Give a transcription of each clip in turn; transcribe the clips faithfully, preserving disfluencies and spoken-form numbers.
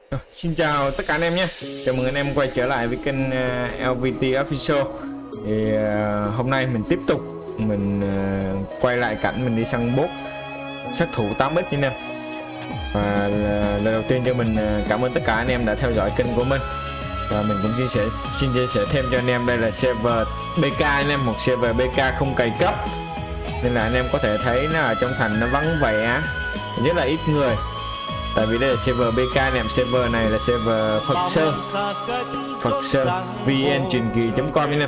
Xin chào tất cả anh em nhé. Chào mừng anh em quay trở lại với kênh uh, lờ vê tê Official. Thì uh, hôm nay mình tiếp tục mình uh, quay lại cảnh mình đi săn bốt sát thủ tám x nha anh em. Và uh, lần đầu tiên cho mình uh, cảm ơn tất cả anh em đã theo dõi kênh của mình. Và mình cũng chia sẻ xin chia sẻ thêm cho anh em, đây là server bê ca anh em, một server bê ca không cày cấp, nên là anh em có thể thấy nó ở trong thành nó vắng vẻ, rất là ít người. Tại vì đây là server bê ca anh em, server này là server Phật Sơn, Phật Sơn vn truyền kỳ chấm com anh em.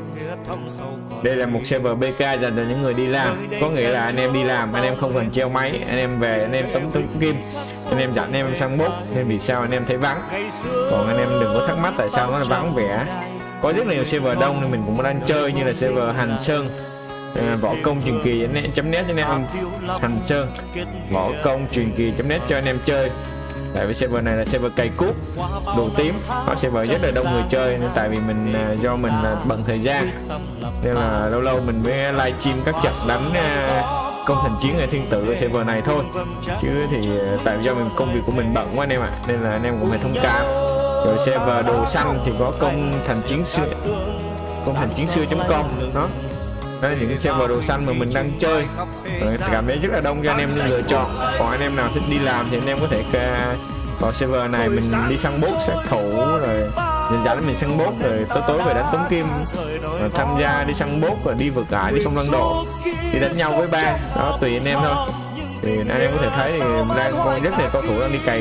Đây là một server bê ca dành cho những người đi làm, có nghĩa là anh em đi làm anh em không cần treo máy, anh em về anh em tấm tấm kim, anh em dẫn anh em săn bốt, nên vì sao anh em thấy vắng. Còn anh em đừng có thắc mắc tại sao nó là vắng vẻ. Có rất nhiều server đông nên mình cũng đang chơi, như là server Hành Sơn, À, võ công truyền kỳ chấm net cho anh em, Hành Sơn võ công truyền kỳ chấm net cho anh em chơi. Tại vì server này là server cày cuốc đồ tím, có server rất là đông người chơi, nên tại vì mình do mình bận thời gian nên là lâu lâu mình mới livestream các trận đánh công thành chiến ở thiên tử ở server này thôi, chứ thì tại vì do mình công việc của mình bận quá anh em ạ, nên là anh em cũng phải thông cảm. Rồi server đồ xanh thì có công thành chiến xưa, công thành chiến xưa chấm com đó. Đây những cái server đồ xanh mà mình đang chơi, cảm thấy rất là đông cho anh em nên lựa chọn. Còn anh em nào thích đi làm thì anh em có thể vào server này mình đi săn bốt sát thủ, rồi dần dần mình săn bốt, rồi tối tối về đánh tống kim, rồi tham gia đi săn bốt, rồi đi vượt ải, đi sông Lăng Độ, đi đánh nhau với ba đó, tùy anh em thôi. Thì anh em có thể thấy thì đang có rất là cầu thủ đang đi cày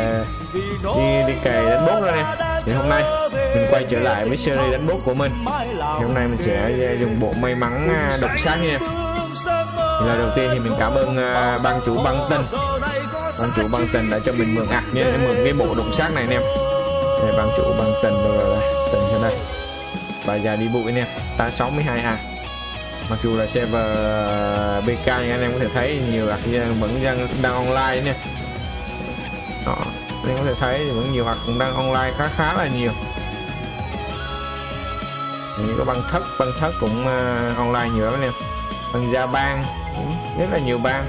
đi đi cày đánh bốt đó anh em. Thì hôm nay mình quay trở lại với series đánh bốt của mình. Thì hôm nay mình sẽ dùng bộ may mắn độc sát nha em. Thì là đầu tiên thì mình cảm ơn uh, ban chủ băng tình, ban chủ băng tình đã cho mình mượn ạc nha, em mượn cái bộ độc sát này anh em. Đây, ban chủ băng tình rồi tình cho đây. Và già đi bụi anh em, ta sáu mươi hai a. Mặc dù là server bê ca nhưng anh em có thể thấy nhiều ạc vẫn đang, đang online nha. Đó, anh em có thể thấy vẫn nhiều ạc cũng đang online khá khá là nhiều. Những có băng thất, băng thất cũng uh, online nhiều lắm anh em. Băng gia bang cũng rất là nhiều bang,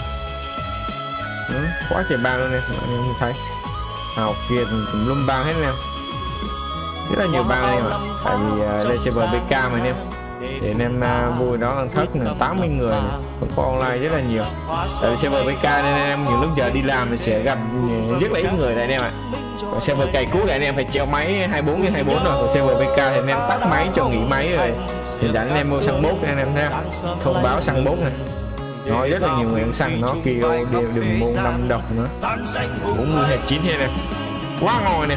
ừ, quá trời bang luôn nè, anh em thấy học kia cũng lum bang hết anh em, rất là nhiều bang anh em ạ. Tại vì uh, đây server bê ca mà anh em, thì anh em uh, vui đó băng thất là tám mươi người này, cũng có online rất là nhiều. Tại vì server bê ca nên anh em nhiều lúc giờ đi làm thì sẽ gặp rất là ít người đây anh em ạ. Còn server cày cuốc thì anh em phải treo máy hai mươi bốn trên hai mươi bốn rồi. Còn server bê ca thì anh em tắt máy cho nghỉ máy rồi thì dẫn anh em mua săn bốt anh em thấy không? Thông báo săn bốt này, nói rất là nhiều người đang săn nó, kia đều đừng môn năm độc nữa, bốn mươi hay chín hết nè, quá ngon nè,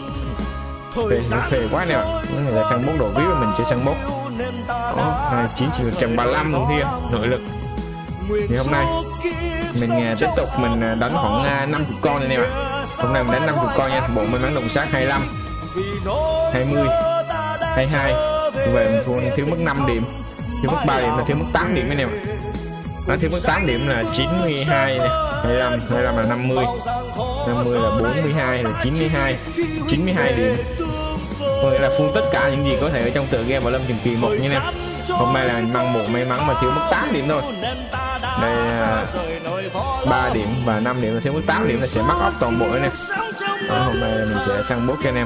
phê nó phê quá nè. Người ta săn bốt đồ vip mình chưa săn bốt đó, hai chín chỉ một trăm ba mươi lăm luôn kia nội lực. Thì hôm nay mình tiếp tục mình đánh khoảng năm mươi con anh em ạ. Hôm nay mình đánh năm mươi con nha, bộ may mắn đồng sát hai mươi lăm, hai mươi, hai mươi hai. Như vậy mình thua thiếu mất năm điểm, thiếu mất ba điểm là thiếu mất tám điểm anh em ạ. Nó thiếu mất tám điểm là chín mươi hai này, hai mươi lăm, hai mươi lăm là năm mươi, năm mươi là bốn mươi hai, là chín mươi hai, chín mươi hai điểm. Có nghĩa là full tất cả những gì có thể ở trong tựa game Võ Lâm truyền kỳ một nha anh em. Hôm nay là mình mang bộ may mắn mà thiếu mất tám điểm thôi. Đây là ba điểm và năm điểm là thiếu mất tám điểm là sẽ mắc ốc toàn bộ anh em. Đó, hôm nay mình sẽ săn bốt cho anh em.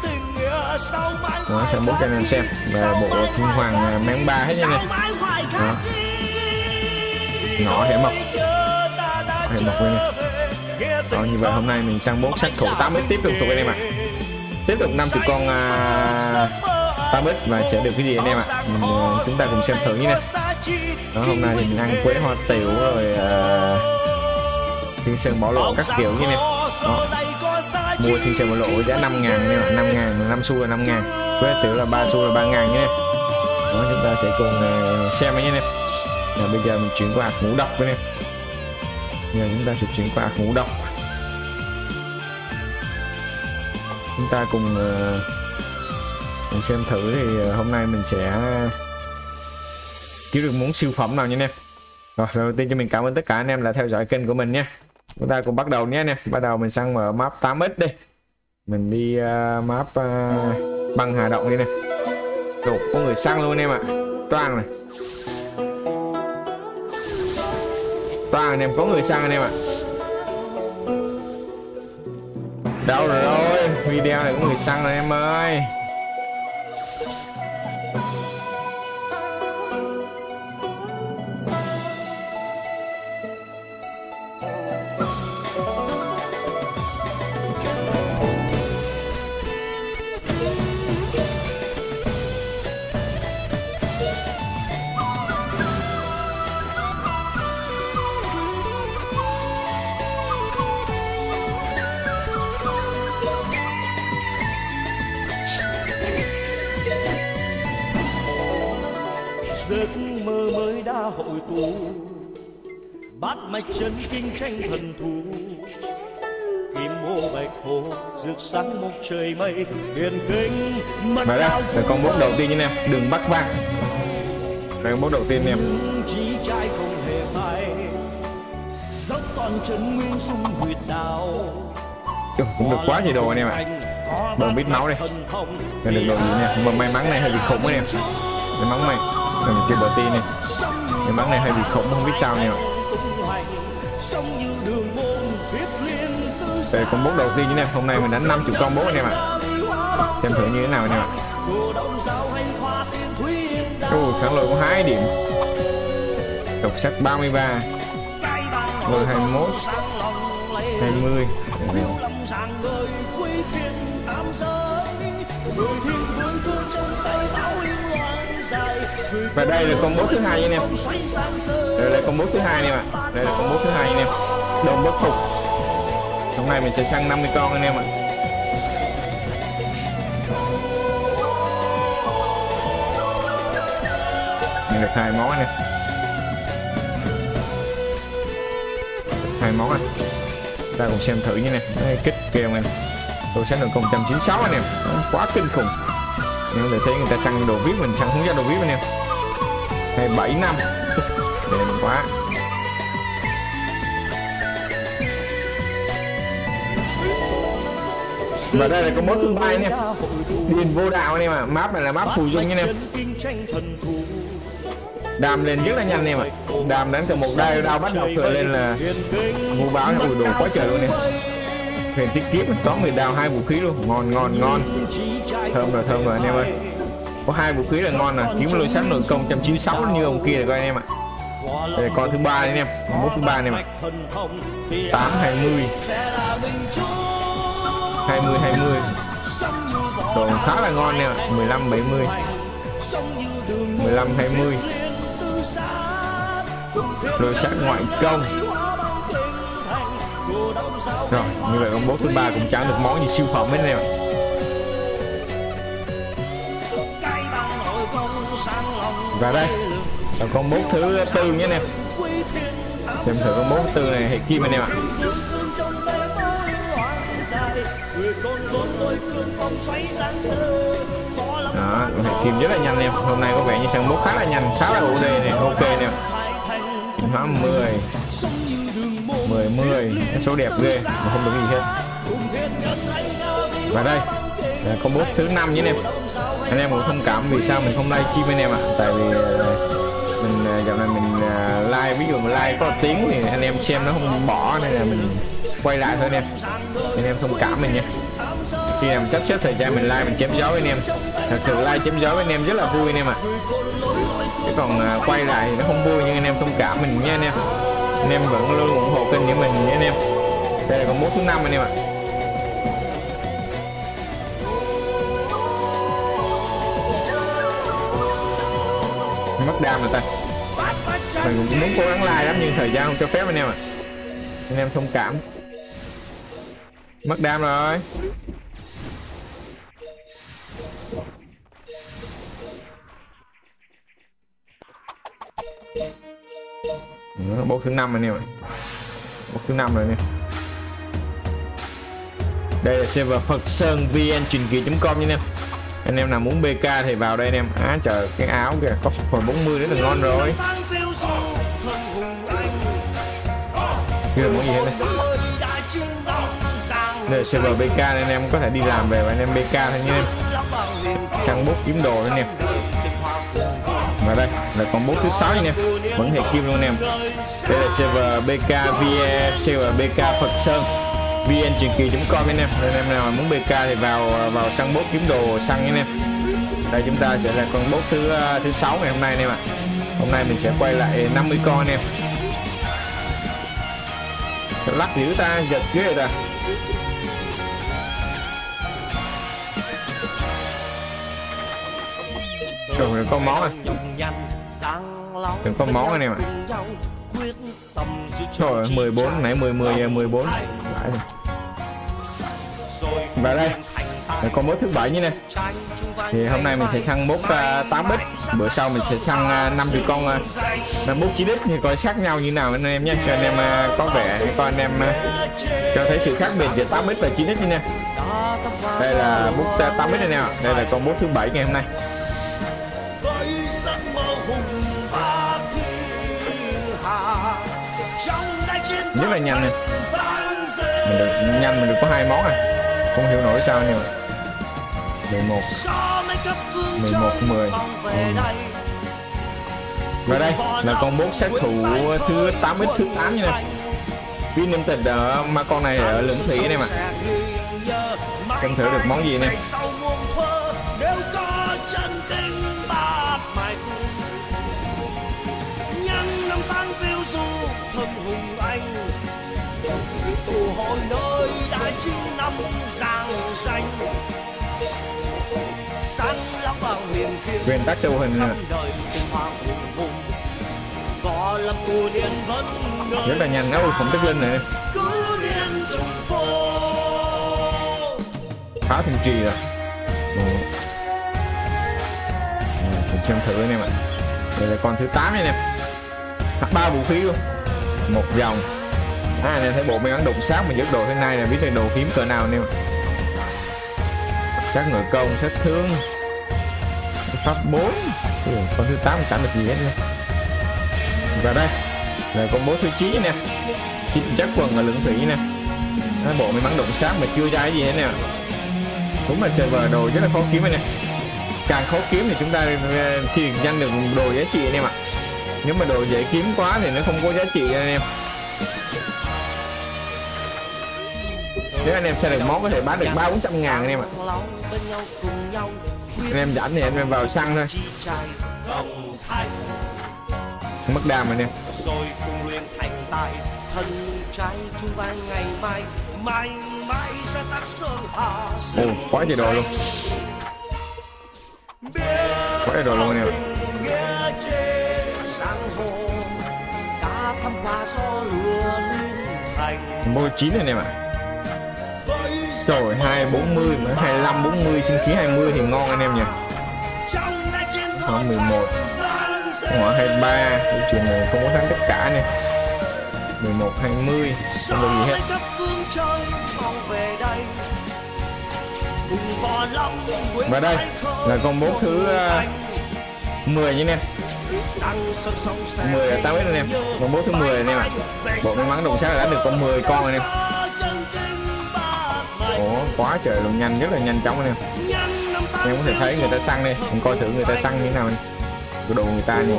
Đó, săn bốt cho anh em xem. Và bộ thiên hoàng máng ba hết nha anh em. Đó. Ngõ hẻ mộc, hẻ mộc lên nè. Đó, như vậy hôm nay mình săn bốt sát thủ tám x tiếp tục anh em ạ. Tiếp tục năm mươi con uh, tám x và sẽ được cái gì anh em ạ. Mình, uh, chúng ta cùng xem thử nhé. Đó, hôm nay thì mình ăn quế hoa tiểu rồi uh, thiên sơn bỏ lộ các kiểu như này. Đó, mua thiên sơn bỏ lộ giá năm ngàn nha, năm ngàn, năm xu là năm ngàn, quế tiểu là ba xu là ba ngàn nhé. Đó, chúng ta sẽ cùng uh, xem nhé. Và bây giờ mình chuyển qua ạc ngũ độc với em. Giờ chúng ta sẽ chuyển qua ạc ngũ độc. Chúng ta cùng, uh, cùng xem thử thì hôm nay mình sẽ kiếm được món siêu phẩm nào nha anh em. Rồi, đầu tiên cho mình cảm ơn tất cả anh em đã theo dõi kênh của mình nhé. Chúng ta cùng bắt đầu nhé anh em. Bắt đầu mình sang mở map tám x đi. Mình đi uh, map uh, băng hà động đi nè. Đồ, có người săn luôn anh em ạ. Toang này. Toang anh em, có người săn anh em ạ. Đâu rồi video này có người săn rồi em ơi. Giấc mơ mới đã hội tụ, bát mạch chân kinh tranh thần thù, kim ô bạch hồ rực sáng một trời mây, điền kinh mật Và đây là con boss đầu tiên nha em, đường Bắc Vang. Đây con boss đầu tiên em. chí trai không hề phai, dốc toàn chân nguyên dung huyệt đạo. Trời, cũng được quá trời đồ anh em ạ. Đồ biết máu đây. Đây được đồ gì nè, mà may mắn này hơi bị khủng anh em. May mắn mày. Mình chơi bờ tiên này. May mắn này hơi bị khủng không biết sao nè. Đây con boss đầu tiên nha, hôm nay mình đánh năm mươi con boss anh em ạ. Xem thử như thế nào anh em ạ. Ồ, kháng lôi có hai điểm. Độc sắc ba mươi ba. Lôi hai mươi mốt. hai mươi. Và đây là con boss thứ hai nha anh em. Đây là con boss thứ hai anh em ạ. Đây là con boss thứ hai anh em. Đồng bất phục. Hôm nay mình sẽ săn năm mươi con anh em ạ. Mình được hai món anh em. Hai món anh. Ta cùng xem thử như nè. Đây, kích kêu anh em. Tôi săn được một trăm chín mươi sáu anh em. Quá kinh khủng. Nếu để thấy người ta săn đồ vê i pê, mình săn không ra đồ vê i pê anh em. Hay bảy năm. Đẹp quá. Và đây là con boss thứ ba anh em. Điền vô đạo anh em ạ. Map này là map phù dung anh em. Đam lên rất là nhanh anh em ạ. Đam đánh từ một đao đao bắt đầu khởi lên là vô báo. Ui đồ quá trời luôn em. Huyền tiết kiếp có người đào hai vũ khí luôn. Ngon ngon ngon. Thơm rồi thơm rồi anh em ơi. Có hai vũ khí là ngon nè. Kiếm lôi sắt nội công một trăm chín mươi sáu như ông kia rồi coi anh em ạ. Đây là con thứ ba anh em. Mốt thứ ba anh em ạ. Tám hai mươi. Hai mươi hai mươi. Đồ khá là ngon nè. Mười lăm bảy mươi. Mười lăm hai mươi. Lôi sắt ngoại công. Rồi, như vậy con boss thứ ba cũng chẳng được món gì siêu phẩm hết anh em ạ. Và đây là con boss thứ tư nhé anh em. Xem thử con boss thứ tư này hệ kim anh em ạ. Đó, hệ kim rất là nhanh em. Hôm nay có vẻ như săn boss khá là nhanh, khá là ưu này, ok nè. Tiến hóa mười. mười mười, số đẹp ghê mà không được gì hết. Và đây là con boss thứ năm nhé anh em. Anh em cũng thông cảm vì sao mình không live stream anh em ạ. Tại vì mình dạo này mình like, ví dụ mà like có một tiếng thì anh em xem nó không bỏ nên là mình quay lại thôi anh em. Anh em thông cảm mình nha. Khi nào mình sắp xếp thời gian mình like mình chém gió với anh em. Thật sự like chém gió với anh em rất là vui anh em ạ. Chứ còn quay lại thì nó không vui, nhưng anh em thông cảm mình nha anh em. Anh em vẫn luôn ủng hộ kênh của mình nhé anh em. Đây là con boss thứ năm anh em ạ. Mất đam rồi ta. Mình cũng muốn cố gắng like lắm nhưng thời gian không cho phép anh em ạ. Anh em thông cảm. Mất đam rồi. Boss thứ năm anh em ạ. Boss thứ năm rồi nè. Đây là server Phật Sơn vn truyền kỳ chấm com nha anh em. Anh em nào muốn bê ca thì vào đây anh em. Á à, trời cái áo kìa có phục hồi bốn mươi rất là ngon rồi. Chưa muốn gì hết này. Đây là server bê ca nên anh em có thể đi làm về và anh em bê ca thôi nha anh em. Săn boss kiếm đồ anh em. Và đây là con boss thứ sáu anh em. Vẫn hệ kim luôn anh em. Đây là server bê ca vê, server bê ca Phật Sơn. vn truyền kỳ chấm com anh em. Nên em nào muốn bê ca thì vào vào săn bốt kiếm đồ săn anh em. Đây chúng ta sẽ là con bốt thứ thứ sáu ngày hôm nay anh em ạ. Hôm nay mình sẽ quay lại năm mươi con anh em. Lắc dữ ta, giật ghê rồi ta. Rồi đừng có món à. Đừng có món anh em ạ. Rồi mười bốn nãy mười mười mười bốn. Và đây là con bốt thứ bảy như này. Thì hôm nay mình sẽ săn bốt uh, tám bit, bữa sau mình sẽ săn uh, năm con uh, năm bốt chín bit thì coi khác nhau như nào anh em nhé, cho anh em uh, có vẻ coi anh em uh, cho thấy sự khác biệt giữa tám bit và chín bit nha. Đây là bốt uh, tám bit này nè, đây là con bốt thứ bảy ngày hôm nay. Rất là nhanh nè, mình được nhanh mình được có hai món à, không hiểu nổi sao nhưng mà mười một mười một mười. Ừ. Và đây là con bốt sát thủ thứ tám bit thứ tám như này. Pin em tịch ở mà con này ở lưỡng thủy này mà. Xem thử được món gì nè. Nguyên tắc siêu hình nè. Rất là nhanh, nó không tức lên nè. Phá thiên trì rồi. Mình xem thử anh em ạ. Đây là con thứ tám này nè. Ba vũ khí luôn. Một dòng. À, anh em thấy bộ may mắn đụng sát mình dứt đồ thế này là biết là đồ hiếm cỡ nào anh em ạ. Sát ngựa công, sát thương. Pháp bốn. Con thứ tám chẳng được gì hết nữa. Và đây là con bố thứ chín nè. Chắc quần ở lưỡng thủy nè. Bộ may mắn đụng sát mà chưa ra cái gì hết nè. Đúng là server đồ rất là khó kiếm nè. Càng khó kiếm thì chúng ta khi nhanh được đồ giá trị anh em ạ. Nếu mà đồ dễ kiếm quá thì nó không có giá trị anh em. Nếu anh em sẽ được món có thể bán được ba bốn trăm ngàn anh em ạ. Anh em rảnh thì anh em vào săn thôi. Mất đam rồi nè. Ồ, quá trời đồ luôn. Quá trời đồ luôn nè. Mua chín này nè mà. Rồi hai bốn mươi, hai mươi lăm bốn mươi, sinh khí hai mươi thì ngon anh em nhỉ. Khoảng mười một, khoảng hai mươi ba, câu chuyện này không có thắng tất cả nè. mười một, hai mươi, không có gì hết. Và đây là con bốt thứ uh, mười như nè. mười là tám biết anh em. Con bốt thứ mười anh em ạ. Bộ may mắn đụng sát đã được con mười con anh em. Ủa, quá trời luôn, nhanh, rất là nhanh chóng anh em. Em có thể thấy người ta săn đi, mình coi thử người ta săn như thế nào. Cái đồ người ta nè.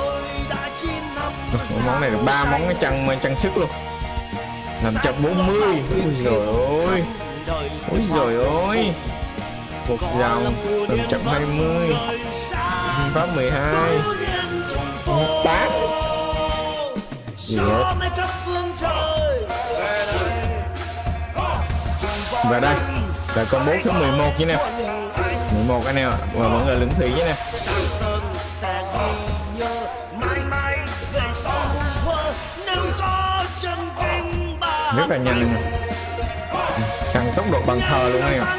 Món này được ba món cái chân chân sức luôn. năm trăm bốn mươi. Ôi giời ơi. Ôi giời ơi. Một dòng năm trăm hai mươi. Pháp mười hai. tám. Gì hết. Và đây là con bốt thứ mười một như nè. mười một anh em ạ, và vẫn là lưỡng thủy nhé nè. Rất là nhanh nè. Săn tốc độ bằng thờ luôn anh em ạ.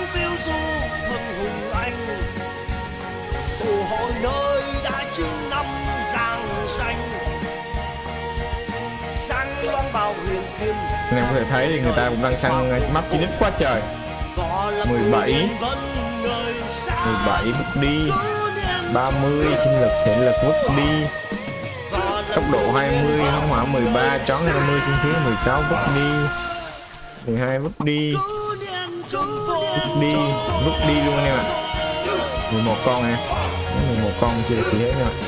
Anh em có thể thấy thì người ta cũng đang săn map chín x quá trời. mười bảy mười bảy vứt đi. ba mươi sinh lực thể lực vứt đi. Tốc độ hai mươi, hóng hỏa mười ba, chón hai mươi, sinh khí mười sáu vứt đi. mười hai vứt đi. Vứt đi, vứt đi luôn anh em ạ. mười một con nè. mười một con chưa được gì hết nữa.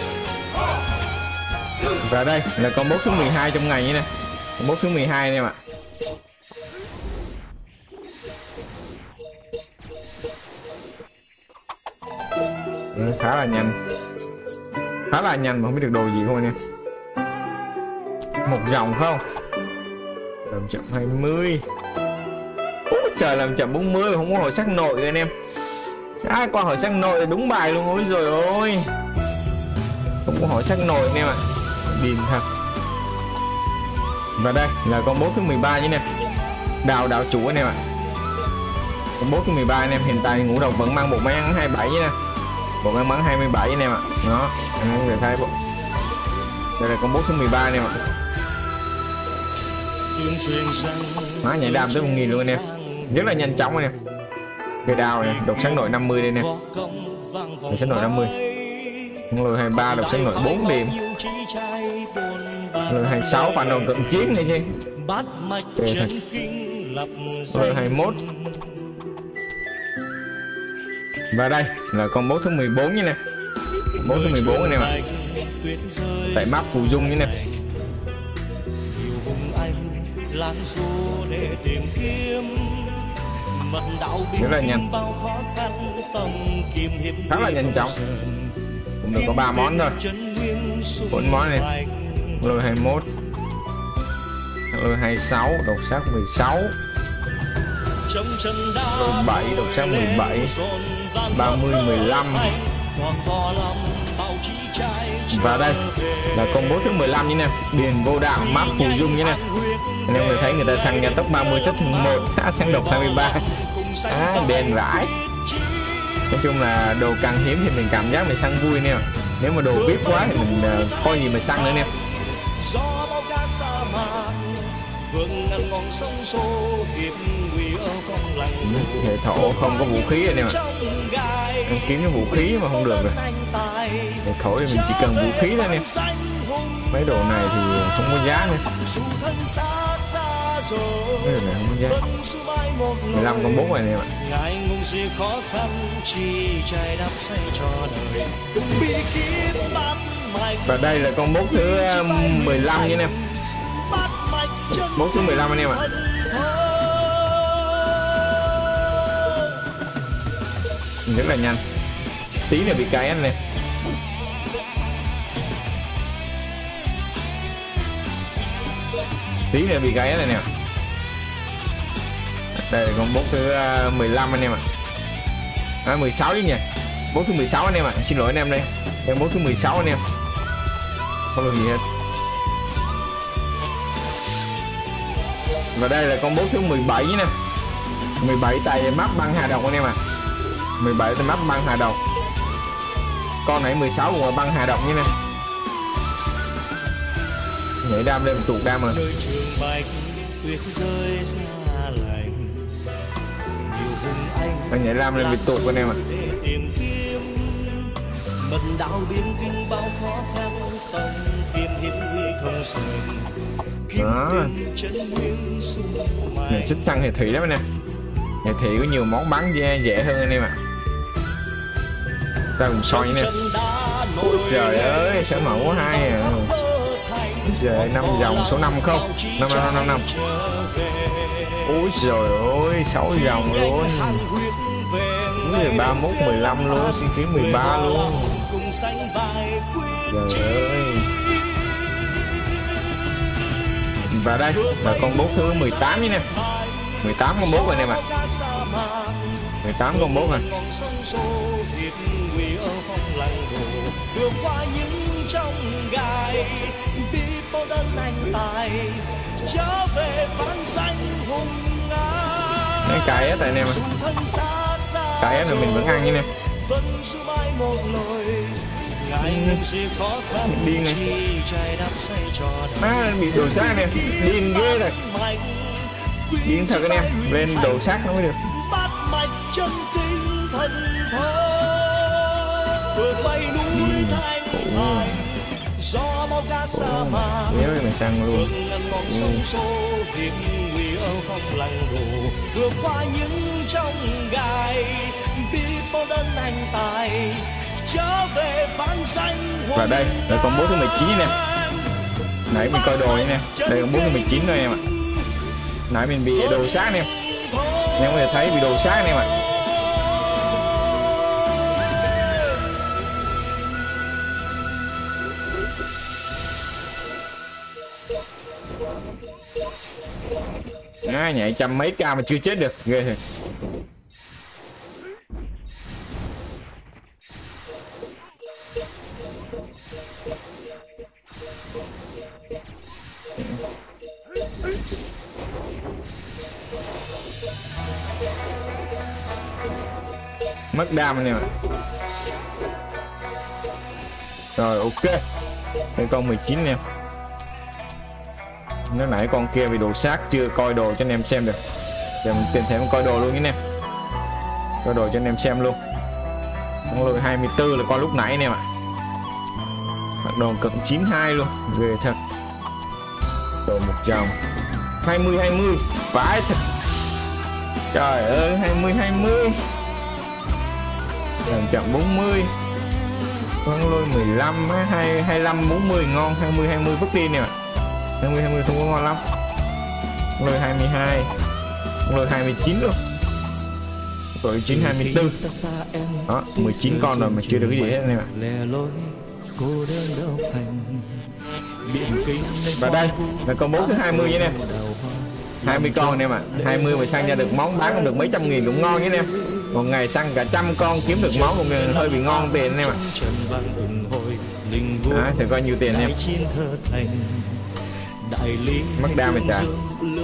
Và đây là con bốt thứ mười hai trong ngày như nè. Con bốt thứ mười hai anh em ạ. khá là nhanh, khá là nhanh mà không biết được đồ gì không anh em. Một dòng không, làm chậm hai mươi. Ôi trời, làm chậm bốn mươi mà không có hồi sắc nội rồi anh em. À, qua hỏi sắc nội đúng bài luôn. Ôi rồi ôi, không có hỏi sắc nội anh em ạ, điên thật. Và đây là combo thứ mười ba nhé anh em, đào đạo chủ anh em ạ. Combo thứ mười ba anh em, hiện tại ngũ độc vẫn mang một may mắn hai mươi bảy nhé, một may mắn hai mươi bảy anh em ạ. Đó, anh em thấy bộ. Đây là combo thứ mười ba anh em ạ. Má nhảy đam tới một nghìn luôn anh em, rất là nhanh chóng anh em. Cây đao này, độc sáng nội năm mươi đây nè, độc sáng nội năm mươi. Lôi hai mươi ba, độc sáng nội bốn điểm. Lôi hai mươi sáu, phản động cận chiến này chứ. Lôi hai mươi mốt. Và đây là combo thứ mười bốn như nè, combo thứ mười bốn anh em ạ. Tại map phù dung như nè. Rất là nhanh, khá là nhanh chóng. Cũng được có ba món thôi, bốn món này. Lôi hai mươi mốt, lôi hai mươi sáu, độc sát mười sáu, lôi bảy, độc sát mười bảy, ba mươi, mười lăm. Và đây là combo thứ mười lăm như nè, điền vô đạo map phù dung như nè. Anh em người thấy người ta săn nhà tốc ba mươi set một, à, săn độc hai mươi ba, à, đen vãi. Nói chung là đồ càng hiếm thì mình cảm giác mình săn vui nè. Nếu mà đồ vip quá thì mình uh, coi gì mà săn nữa nè. Hệ thổ không có vũ khí rồi nè, em kiếm cái vũ khí mà không được rồi. Hệ thổ thì mình chỉ cần vũ khí thôi nè. Mấy đồ này thì không có giá nữa, mấy đồ này không có giá. Mười lăm con bốn này nè bạn. Và đây là con bốt thứ mười lăm nha anh em, bốt thứ mười lăm anh em ạ. Rất là nhanh, tí là bị cái anh nè. Tí nữa bị cái này nè. Đây là con bốt thứ mười lăm anh em ạ. À, mười sáu chứ nhỉ, bốt thứ mười sáu anh em ạ. Xin lỗi anh em đây, đây bốt thứ mười sáu anh em, không được gì hết. Và đây là con bốt thứ mười bảy nè, mười bảy tại map băng hà độc anh em ạ. mười bảy tại map băng hà độc. Con này mười sáu cũng là băng hà độc như nè. Nhảy đam lên tụt đam rồi. Anh nhảy đam lên bị tụt anh em ạ. Đó, mình xích thăng hệ thủy lắm anh em. Hệ thủy có nhiều món bắn dễ, dễ hơn anh em ạ. Ta cùng soi nha. Ôi trời ơi, sao mẫu có hai à. Giờ năm dòng số năm không, năm năm năm năm. Ôi trời ơi, sáu dòng luôn. ba mươi mốt, mười lăm luôn, xin kiếm mười ba luôn. Trời ơi. Và đây là con bốt thứ mười tám nè, mười tám con bốt rồi nè mà, mười tám con bốt rồi. Cái cái á tại anh em ạ, cái á là mình vẫn ăn như nè. Điên này, má bị đồ sát nè, điên ghê rồi, điên thật anh em, lên đồ sát nó mới được. Nếu mình sang luôn. Và đây là con bốt thứ mười chín nè. Nãy mình coi đồ nè, đây là con bốt thứ mười chín rồi em ạ. Nãy mình bị đồ sát nè, em có thể thấy bị đồ sát nè em ạ. Má nhảy trăm mấy ca mà chưa chết được, ghê thật. Mất đam anh em ạ. Rồi ok. Đây con mười chín em. Nó nãy con kia bị đồ sát chưa coi đồ cho anh em xem được. Giờ mình tìm thêm coi đồ luôn nhé anh em. Coi đồ cho anh em xem luôn. Con lôi hai mươi tư là con lúc nãy anh em ạ. Mặc đồ cận chín mươi hai luôn, ghê thật. Đồ một dòng hai mươi hai mươi vãi thật. Trời ơi, hai mươi hai mươi. Làm chậm bốn mươi. Con lôi mười lăm, hai mươi lăm, bốn mươi ngon, hai mươi hai mươi vứt đi nè. hai mươi hai mươi không có ngon lắm. Con lôi hai mươi hai. Con lôi hai mươi chín luôn. Rồi chín hai mươi tư. Đó, mười chín con rồi mà chưa được cái gì hết nè. Và đây là con bố thứ hai mươi nhé em. hai mươi con em ạ. À. hai mươi mà săn ra được món bán cũng được mấy trăm nghìn cũng ngon nhé em. Một ngày săn cả trăm con kiếm được món cũng hơi bị ngon tiền em ạ. À, thì coi nhiều tiền em. Mất đam mày trả.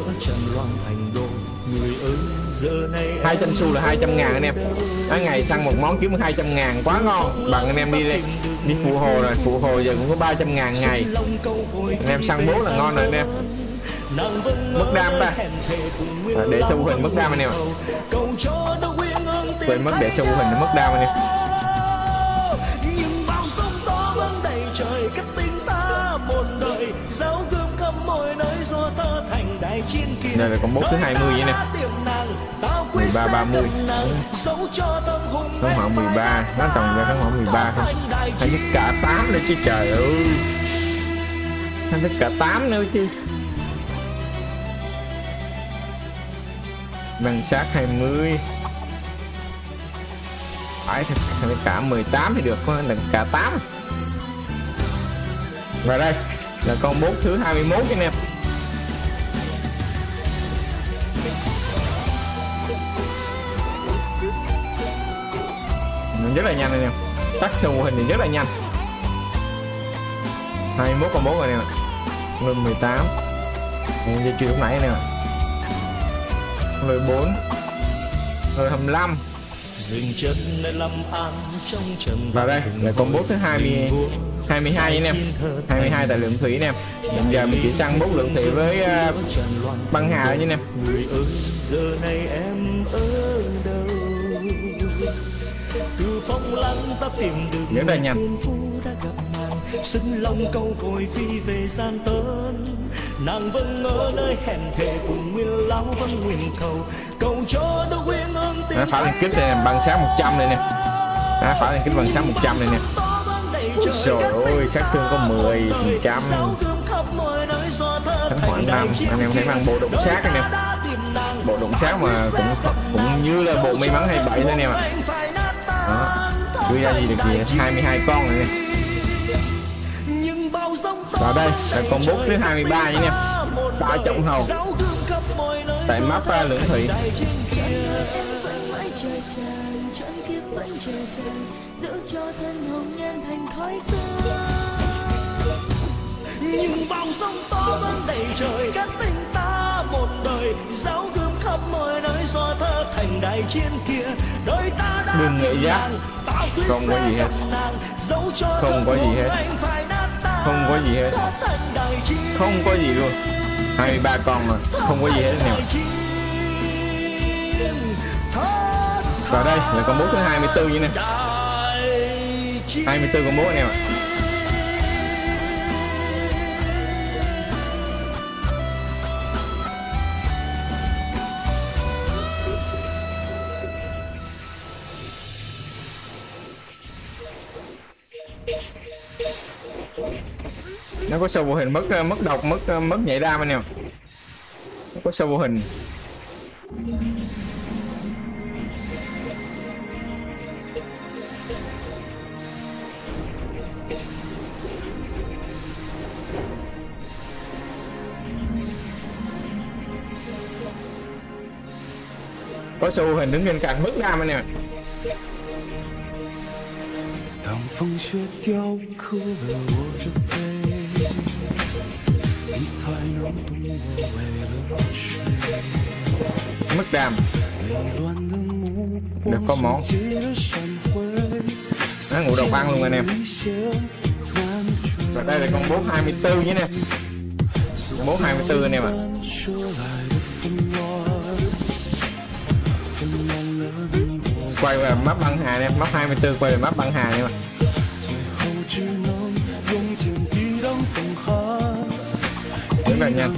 hai trăm xu là hai trăm ngàn anh em. Á, ngày săn một món kiếm được hai trăm ngàn quá ngon. Bằng anh em đi đi đi phụ hồ rồi, phụ hồ giờ cũng có ba trăm ngàn ngày. Anh em săn bố là ngon rồi anh em. Mất đam ta. À, để sâu hình mất đam anh em ạ. Quên mất để sâu hình nó mất đam anh em. Đây là con bốt thứ hai mươi vậy nè. mười ba ba mươi. Nó khoảng mười ba, nó trồng ra nó khoảng mười ba không. Hay tất cả tám nữa chứ trời ơi. Hay tất cả tám nữa chứ. Năng sát hai mươi. Phải thật cả mười tám thì được, là cả tám. Và đây là con bốt thứ hai mươi mốt anh em. Rất là nhanh anh em. Tắt sâu mô hình thì rất là nhanh. hai mươi mốt con bốt rồi nè. Lên mười tám. Em dây chuyền lúc nãy nè. Lên bốn. Lên hai mươi lăm. Và đây là con bốt thứ hai mươi hai mươi hai anh em. hai mươi hai tại lượng thủy anh em. Bây giờ mình chỉ săn bốt lượng thủy với uh, băng hà thôi anh em. Rất là nhanh. Xứng lòng câu côi phi về gian tớn. Nàng vẫn ở nơi hẹn thề cùng nguyên lão vẫn nguyện cầu. Cầu cho đôi quyên ương tình. Phá lên kích này băng sáng một trăm này nè. Đó, phá lên kích băng sáng một trăm này nè. Trời ơi, sát thương có mười phần trăm. Thánh hỏa năm. Anh em thấy mang bộ động sát anh em. Bộ động sát mà cũng cũng như là bộ may mắn hai mươi bảy thôi anh em ạ. Đó, đưa ra gì được gì, hai mươi hai con rồi nè. Và đây là con bốt thứ hai mươi ba nhé em. Ba trọng hầu. Tại map lượng thủy. Nhưng bao sóng to vẫn đầy trời cắt tình ta một đời. Giáo gươm khắp mọi nơi do thơ thành đại chiến kia. Đời ta đã đừng nghĩ giác. Không có gì hết. Không có gì hết. Không có gì hết. Không có gì luôn. hai mươi ba con mà không có gì hết nào. Và đây là con bốt thứ hai mươi tư vậy nè. hai mươi tư con bốt nè. Nó có sâu vô hình mất mất độc mất mất nhảy đam anh em. Nó có sâu vô hình. có số hình đứng bên cạnh mức đam anh em ạ. Mức đam được có món nó ngủ độc ăn luôn anh em. Và đây là con bốt hai mươi tư nhé anh em, bốt hai mươi tư anh em ạ. Quay về map băng hà em, map hai mươi tư quay về map băng hà em ạ. Rất là nhanh.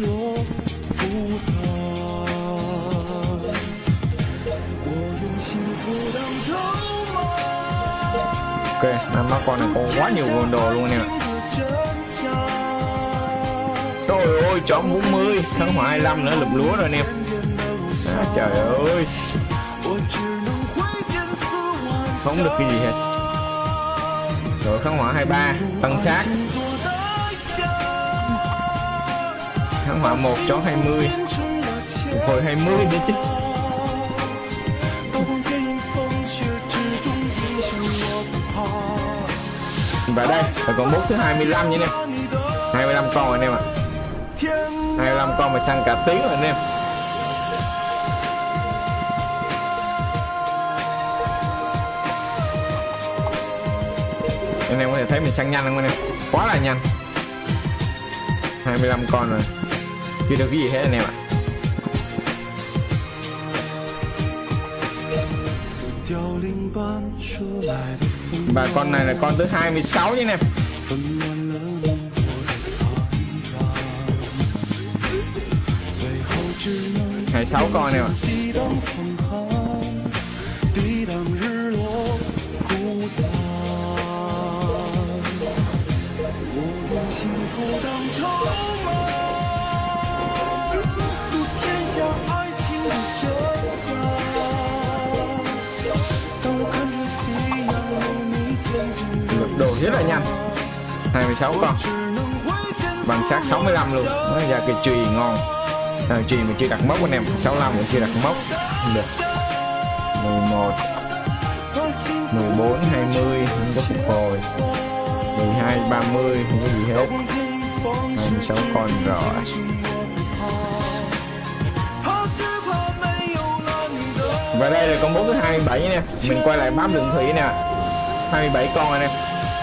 Ok, năm con này có quá nhiều nguồn đồ luôn nè. Trời ơi, chọn bốn mươi, thắng hỏa hai mươi lăm nữa, lụm lúa rồi nè. À, trời ơi, không được cái gì hết. Rồi kháng hỏa hai mươi ba, tăng sát. Kháng hỏa một, chó hai mươi, phục hồi hai mươi nữa chứ. Và đây là con bốt thứ hai mươi lăm nha anh em, hai mươi lăm con anh em ạ. hai mươi lăm con mà săn cả tiếng rồi anh em. Anh em có thể thấy mình săn nhanh không anh em, quá là nhanh. hai mươi lăm con rồi, chưa được cái gì hết anh em ạ. Và con này là con thứ hai mươi sáu nhé anh em. hai mươi sáu con này ạ. Đồ rất là nhanh. hai mươi sáu con bằng sát sáu mươi lăm luôn. Nó ra cái chùy ngon. À, chùy mà chưa đặt mốc anh em, sáu mươi lăm mà chưa đặt mốc được. mười một, mười bốn, hai mươi không có phục hồi, mười hai, ba mươi không có gì hết. hai mươi sáu con rồi. Và đây là con bốt thứ hai mươi bảy nha. Mình quay lại bám đường thủy nè, hai mươi bảy con anh em.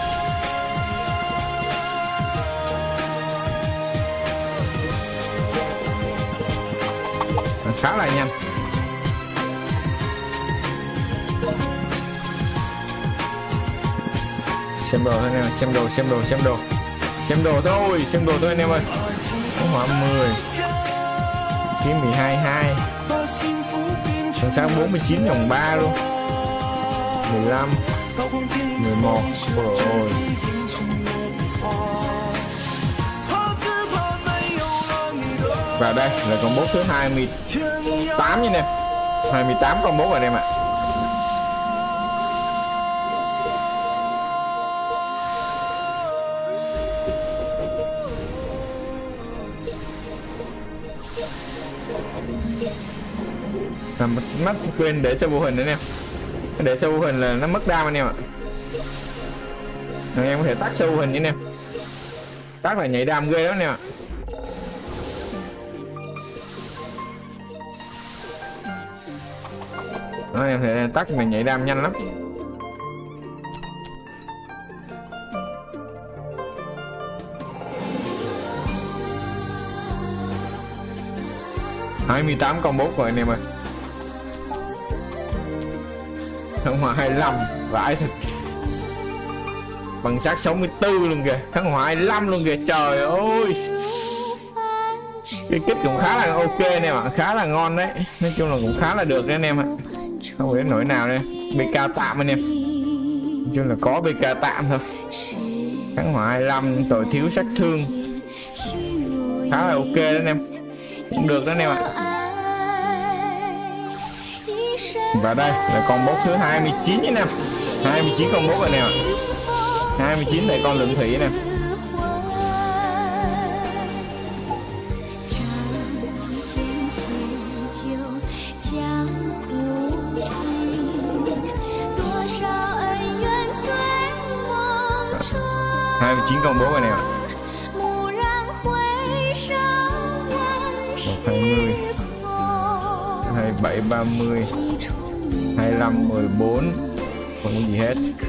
Khá là nhanh. Xem đồ thôi anh em, xem đồ, xem đồ, xem đồ, xem đồ thôi, xem đồ thôi anh em ơi. Kháng hỏa mười, kiếm mười hai hai, còn sáng bốn mươi chín vòng ba luôn, mười lăm, mười một. Ôi. Và đây là con bốt thứ hai mươi tám nha em, hai mươi tám con bốt rồi em ạ. À, mắt quên để sâu vô hình nữa nè, để sâu vô hình là nó mất đam anh em ạ. Anh em có thể tắt sâu vô hình nha anh em, tắt là nhảy đam ghê đó anh em ạ. Đó, em thể tắt mình nhảy đam nhanh lắm. hai mươi tám con bốt rồi anh em ơi. Kháng hỏa hai mươi lăm, vãi thật. Bằng sát sáu mươi tư luôn kìa, kháng hỏa hai mươi lăm luôn kìa, trời ơi. Cái kích cũng khá là ok anh em ạ, khá là ngon đấy. Nói chung là cũng khá là được đấy anh em ạ. Không có đến nỗi nào đây. bê ca tạm anh em. Nói chung là có bê ca tạm thôi. Kháng hỏa hai mươi lăm, tội thiếu sát thương, khá là ok đấy anh em. Cũng được đó anh em ạ. Và đây là con bốt thứ hai mươi chín nha anh em. hai mươi chín con bốt rồi nè. hai mươi chín là con lượng thủy nè. 长剑携酒，将 hai mươi chín combo rồi nè. một hai mươi, hai mươi bảy ba mươi, hai mươi lăm mười bốn, không có gì hết.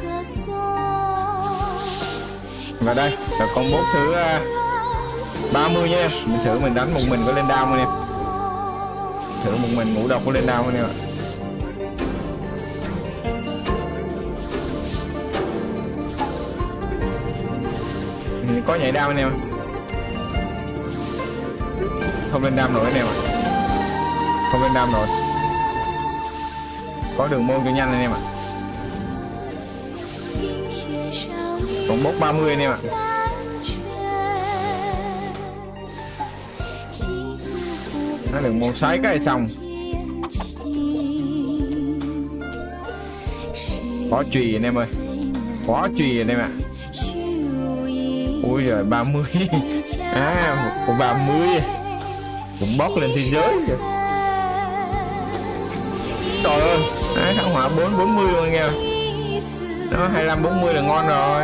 Và đây là combo thứ uh, ba mươi nha. Mình thử mình đánh một mình có lên down không nè. Thử một mình ngũ độc có lên down không nè. Có nhảy down anh em, không lên down nổi anh em ạ, không lên down nổi. Có đường môn cho nhanh anh em ạ. Còn bốc ba mươi anh em ạ. Nó đường môn xoáy cái xong. Có chùy anh em ơi, có chùy anh em ạ. Ui giời, ba mươi. À, một con ba mươi cũng bóc lên thế giới kìa. Trời ơi, à, kháng hỏa bốn bốn mươi luôn nghe. Nó hai mươi lăm bốn mươi là ngon rồi.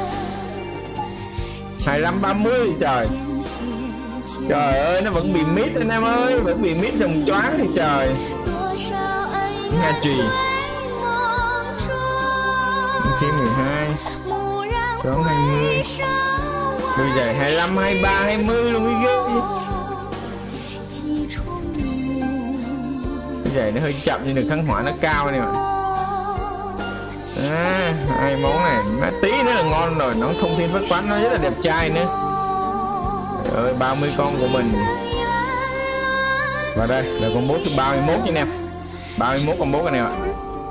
hai mươi lăm ba mươi trời. Trời ơi, nó vẫn bị mít anh em ơi, vẫn bị mít dòng choáng thì trời. Nga trì. Khi mười hai. Choáng hai mươi. Bây giờ hai mươi lăm, hai mươi ba, hai mươi luôn cái ghê. Bây giờ nó hơi chậm nhưng được kháng hỏa nó cao này mà. À, hai món này má tí nữa là ngon rồi. Nó thông thiên phát quán, nó rất là đẹp trai nữa. Trời ơi, ba mươi con của mình. Và đây là combo thứ ba mươi mốt nha anh em. ba mươi mốt combo này ạ.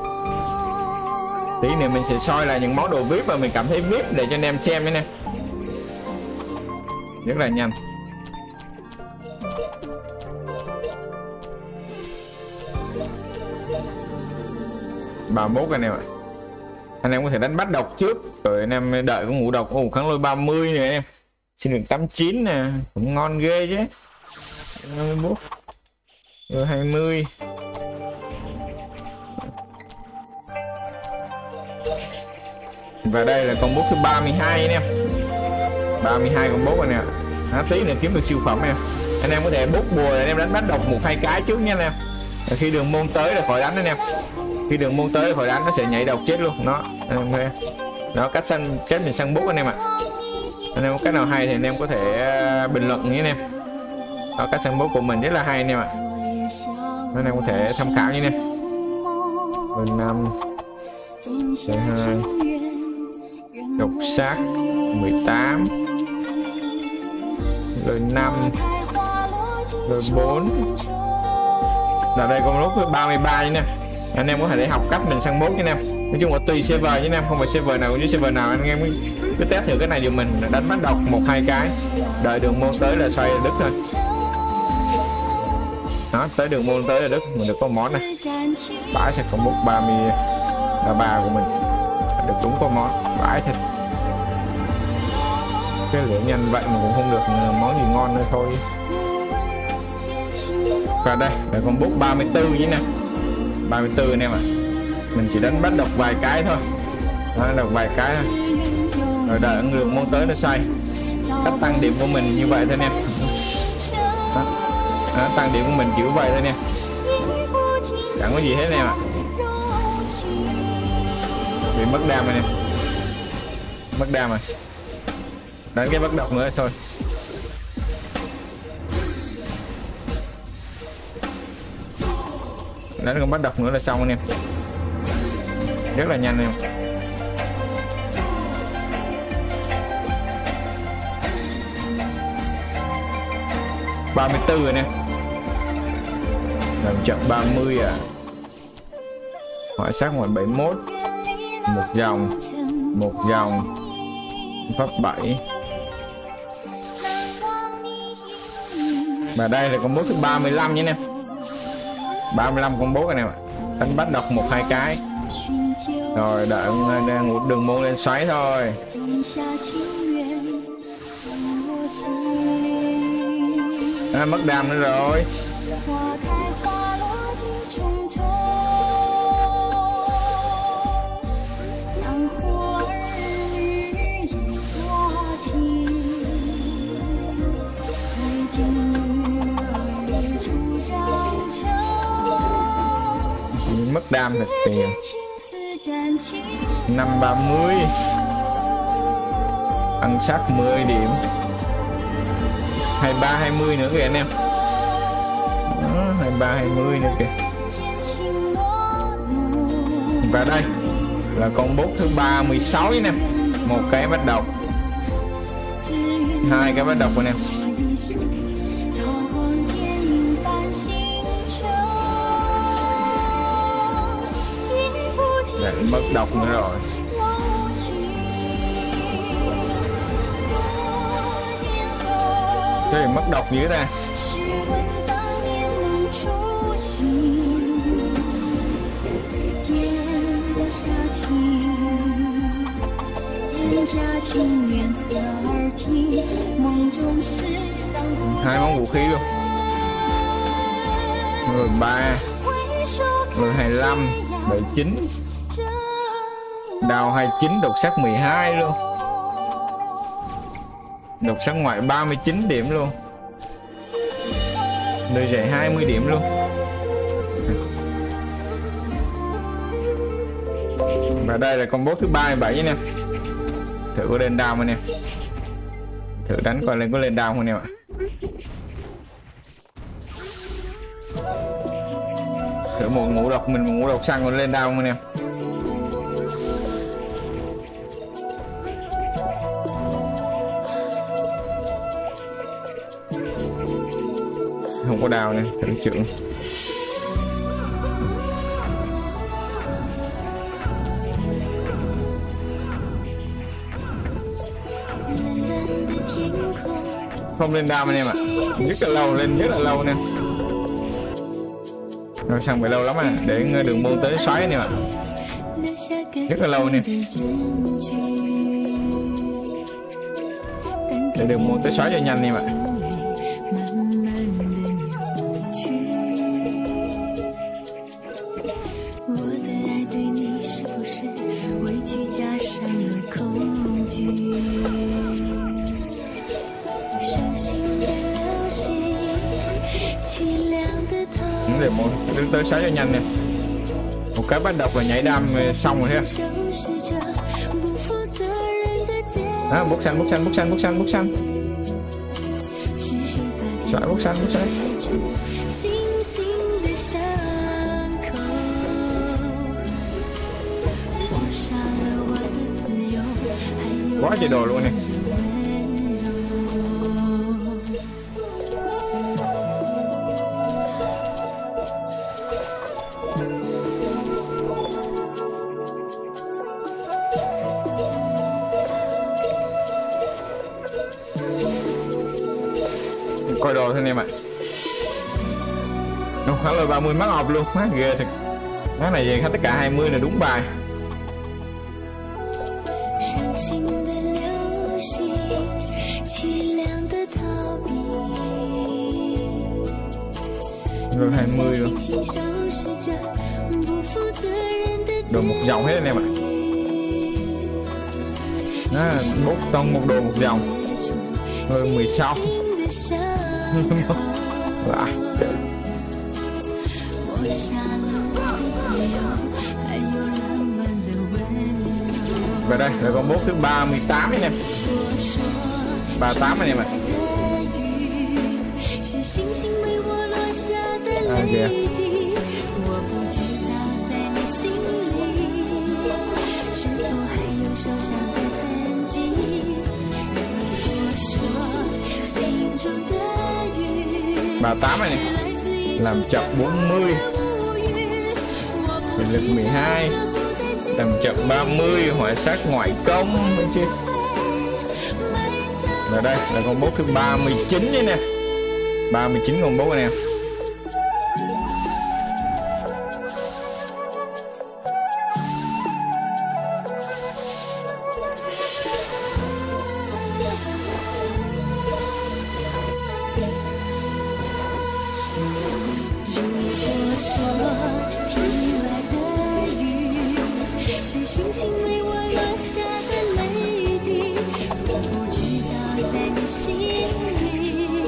Tí nữa mình sẽ soi lại những món đồ vê i pê mà mình cảm thấy vê i pê để cho anh em xem nhé nè. Rất là nhanh. ba mươi mốt anh em ạ. Anh em có thể đánh bắt độc trước rồi anh em đợi có ngũ độc. Ồ, kháng lôi ba mươi này em. Xin được tám mươi chín nè, cũng ngon ghê chứ. hai mươi mốt rồi hai mươi. Và đây là combo thứ ba mươi hai anh em. ba mươi hai combo này nè. Á, tí nữa kiếm được siêu phẩm nè. Anh em có thể bút bùa anh em đánh bắt độc một hai cái trước nha anh em. Khi đường môn tới là khỏi đánh anh em. Khi đường môn tới là khỏi đánh, nó sẽ nhảy độc chết luôn. Nó anh em nó cách săn cách mình săn bút anh em ạ. Anh em có cách nào hay thì anh em có thể bình luận nhé anh em. Đó, cách săn bút của mình rất là hay anh em ạ. Anh em có thể tham khảo như này. mười năm, mười hai, độc sát mười tám, rồi năm, rồi bốn. Là đây con lúc thứ ba mươi ba nha. Anh em có thể để học cách mình săn bốt nha anh em. Nói chung là tùy server chứ anh em, không phải server nào cũng như server nào. Anh em cứ test thử cái này giùm mình, đánh bắt độc một hai cái, đợi đường môn tới là xoay là đứt thôi. Đó, tới đường môn tới là đứt. Mình được có món này, bãi sẽ còn bút ba mươi ba của mình được đúng có món bãi thịt. Cái lửa nhanh vậy mà cũng không được món gì ngon nữa thôi. Và đây là con bút ba mươi tư với nè, ba mươi tư anh em ạ. Mình chỉ đánh bắt độc vài cái thôi. Đó, độc vài cái thôi. Rồi đợi đường môn tới nó xoay. Cách tăng điểm của mình như vậy thôi nè. Đó. Đó, tăng điểm của mình kiểu vậy thôi nè, chẳng có gì hết nè ạ. Bị mất đam rồi nè, mất đam rồi. Đánh cái bắt độc nữa thôi. Đánh con bắt độc nữa là xong anh em. Rất là nhanh em. ba mươi tư rồi nè. Làm trận ba mươi à. Hỏi sát ngoài bảy mươi mốt. Một dòng, một dòng. Pháp bảy. Và đây là combo thứ ba mươi lăm nhé nè. ba mươi lăm combo này nè. Đánh bắt độc một hai cái. Rồi đợi một đường môn lên xoáy thôi. À, mất đam nữa rồi. Mất đam thật tiền. Năm ba mươi. Ăn sát mười điểm. Hai ba hai mươi nữa kìa anh em. Đó, hai ba hai mươi nữa kìa. Và đây là con boss thứ ba mươi sáu anh em. Một cái bắt đầu, hai cái bắt đầu của anh em. Đấy, mất độc nữa rồi. Cái gì mất độc dữ ta. Hai món vũ khí luôn. Rồi ba, rồi hai mươi lăm, bảy chín, đào hai mươi chín, độc sắc mười hai luôn, độc sắc ngoại ba mươi chín điểm luôn, đời dày hai mươi điểm luôn. Và đây là con boss thứ ba mươi bảy nha. Thử có lên đao không anh em? Thử đánh coi lên có lên đao không anh em ạ? Thử một ngũ độc, mình một ngũ độc xăng còn lên đao không anh em? Không có đao nè, thử trưởng. Không lên đao anh em ạ. Rất là lâu, lên rất là lâu nè. Rồi sang phải lâu lắm à, để đường môn tới xoáy anh em ạ. Rất là lâu nè. Để đường môn tới xoáy cho nhanh anh em ạ. Để một đứng tới sáu cho nhanh nè. Một cái bắt độc là nhảy đam xong rồi ha. Đó, bút xanh, bút xanh, bút xanh, bút xanh, bút xanh. Xoáy bút xanh, bút xanh. Quá trời đồ luôn nè. Coi đồ thôi anh em ạ. Nó khá là ba mươi mắc ọp luôn, má ghê thật. Má này về tất cả hai mươi là đúng bài. Rồi hai mươi luôn. Đồ một dòng hết anh em ạ. À, bút tông một đồ một dòng. Rồi mười sáu. Lại. Và đây là con boss thứ ba mươi tám anh em. ba mươi tám anh em ạ. À kìa. ba mươi tám này nè. Làm chậm bốn mươi. Thể lực mười hai. Làm chậm ba mươi. Hỏa sát ngoại công bên chứ. Và đây là con boss thứ ba mươi chín đấy nè. ba mươi chín con boss này nè.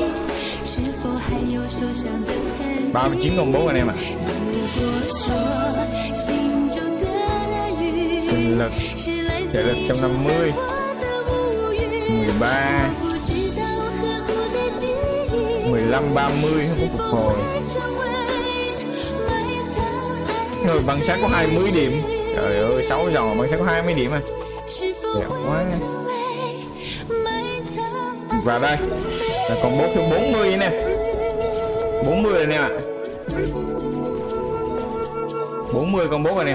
ba mươi chín con boss anh em ạ. lực, thể lực một trăm năm mươi, mười ba, mười lăm, ba mươi không có phục hồi. Người bằng sáng có hai mươi điểm. Trời ơi, sáu giò bằng sáng có hai mươi điểm à. Đẹp quá. Và đây là con boss thứ bốn mươi nè. bốn mươi rồi nè ạ. bốn mươi con boss rồi nè.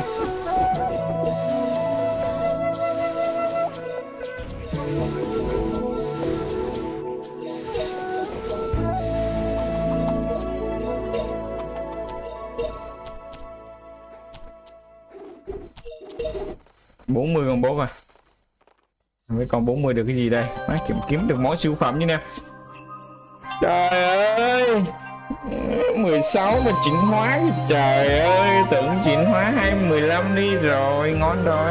bốn mươi con boss rồi. Mấy con bốn mươi được cái gì đây? Má, kiếm kiếm được món siêu phẩm như nè. Trời ơi, mười sáu mà chuyển hóa. Trời ơi, tưởng chuyển hóa hai mười lăm đi rồi. Ngon rồi.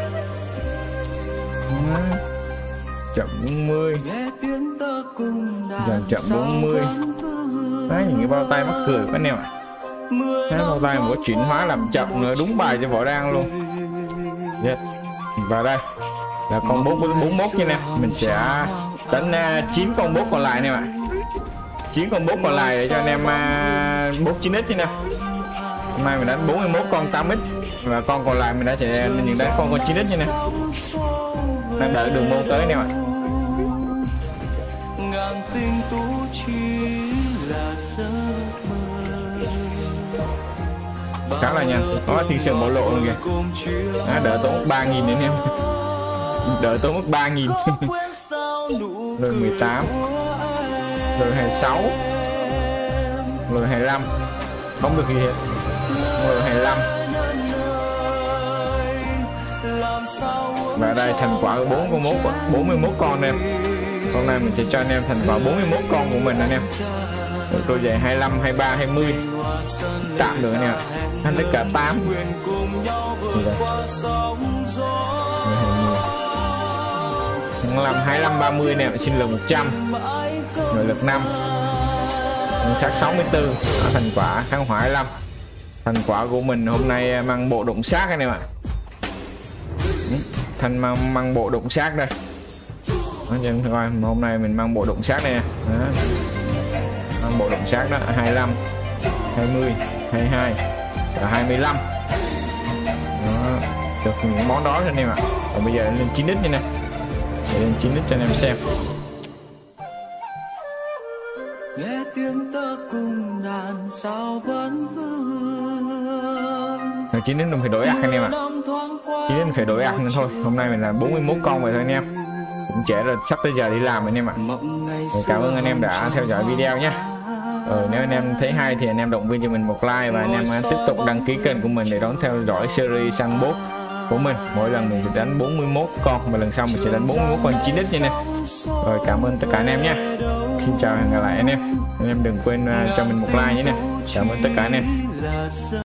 Chậm bốn mươi. Chậm chậm bốn mươi. Đấy, những cái bao tay mắc cười quá nè. Cái bao tay một chuyển hóa làm chậm nữa. Đúng bài cho võ đang luôn. Yes. Và đây là con boss bốn mươi mốt nha nè. Mình sẽ đánh uh, chín con boss còn lại nè ạ. chín con boss còn lại để cho anh em uh, boss chín x nha nè. Hôm nay mình đánh bốn mươi mốt con tám x và con còn lại mình đã sẽ những đánh con con chín x nha nè. Đang đợi đường môn tới nè ạ. Khá là nhanh. Có thiên sơn bộ lộ luôn kìa. À, đợi tốn ba nghìn nữa em. Đợi tốn mất ba nghìn. Rồi mười tám. Rồi hai mươi sáu. Rồi hai mươi lăm. Không được gì hết. Rồi hai mươi lăm. Và đây thành quả bốn con mốt, bốn mươi mốt con em. Hôm nay mình sẽ cho anh em thành quả bốn mươi mốt con của mình anh em. Được đôi giày hai mươi lăm, hai mươi ba, hai mươi. Tạm được nè. Anh tất cả tám. hai mươi lăm, hai mươi lăm, ba mươi nè, sinh lực một trăm. Nội lực năm. Ngân sắc sáu mươi tư. Đó, thành quả kháng hỏa hai mươi lăm. Thành quả của mình hôm nay mang bộ động sát anh em ạ. Thành mang, mang bộ động sát đây. Đó, cho em coi hôm nay mình mang bộ động sát nè. Đó. Mang bộ động sát đó hai mươi lăm, hai mươi, hai mươi hai và hai mươi lăm. Đó, được những món đó anh em ạ. Còn bây giờ lên chín x nè. Sẽ lên chín x cho anh em xem. Nghe tiếng tơ cùng đàn sao vẫn vương. Rồi chín x mình phải đổi ạc anh em ạ. chín x mình phải đổi ạc nên thôi. Hôm nay mình là bốn mươi mốt con vậy thôi anh em. Cũng trễ rồi, sắp tới giờ đi làm anh em ạ. Rồi, cảm ơn anh em đã theo dõi video nhé. Ờ, nếu anh em thấy hay thì anh em động viên cho mình một like và anh em tiếp tục đăng ký kênh của mình để đón theo dõi series săn boss của mình. Mỗi lần mình sẽ đánh bốn mươi mốt con và lần sau mình sẽ đánh bốn mươi mốt con chín x nha nè. Rồi, cảm ơn tất cả anh em nha. Xin chào và hẹn gặp lại anh em. Anh em đừng quên uh, cho mình một like nhé nè. Cảm ơn tất cả anh em.